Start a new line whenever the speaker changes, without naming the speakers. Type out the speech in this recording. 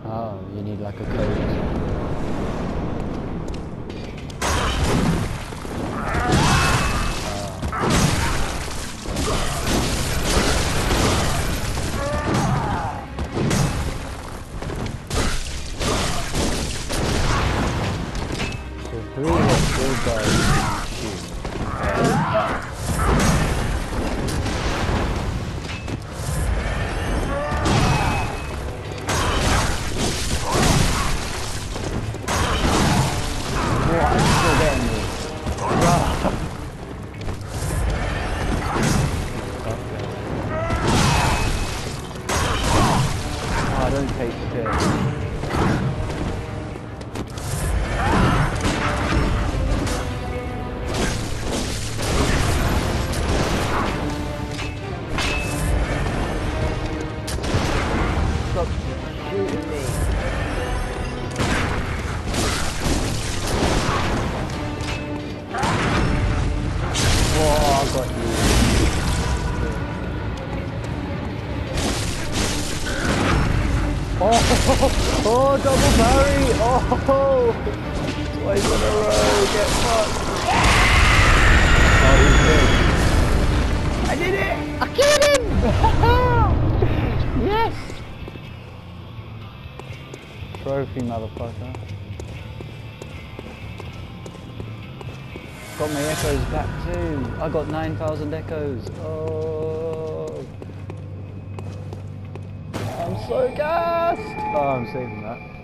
Oh, you need like a code. Three or four guys shoot. Oh, I'm still getting this. Oh, don't take shit. Stop shooting me. Whoa, I got you. Oh, double parry! Oh, twice in a row, get fucked. Oh, he's dead. I did it! I killed him! Yes! Trophy, motherfucker. Got my echoes back too. I got 9,000 echoes. Oh. I'm so gassed! Oh, I'm saving that.